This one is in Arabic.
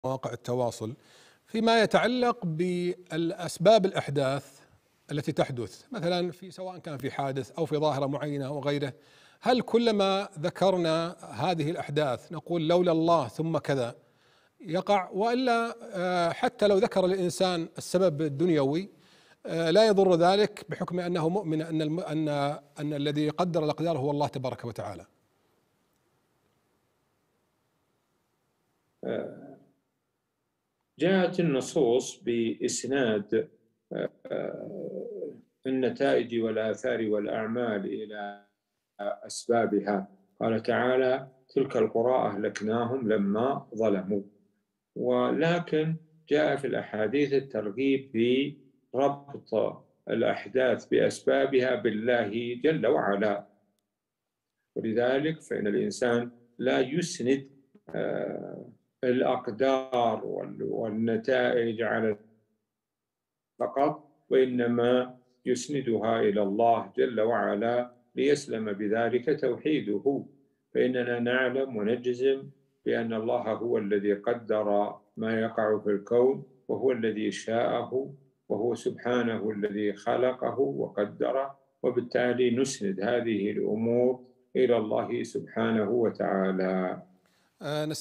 مواقع التواصل فيما يتعلق بالأسباب الأحداث التي تحدث مثلا سواء كان في حادث أو في ظاهرة معينة أو غيره. هل كلما ذكرنا هذه الأحداث نقول لولا الله ثم كذا يقع، وإلا حتى لو ذكر الإنسان السبب الدنيوي لا يضر ذلك بحكم أنه مؤمن أن الذي قدر الأقدار هو الله تبارك وتعالى؟ جاءت النصوص بإسناد النتائج والآثار والأعمال إلى أسبابها. قال تعالى: تلك القرى أهلكناهم لما ظلموا. ولكن جاء في الأحاديث الترغيب بربط الأحداث بأسبابها بالله جل وعلا، ولذلك فإن الإنسان لا يسند الأقدار والنتائج على فقط، وإنما يسندها إلى الله جل وعلا ليسلم بذلك توحيده. فإننا نعلم ونجزم بأن الله هو الذي قدر ما يقع في الكون، وهو الذي شاءه، وهو سبحانه الذي خلقه وقدره، وبالتالي نسند هذه الأمور إلى الله سبحانه وتعالى.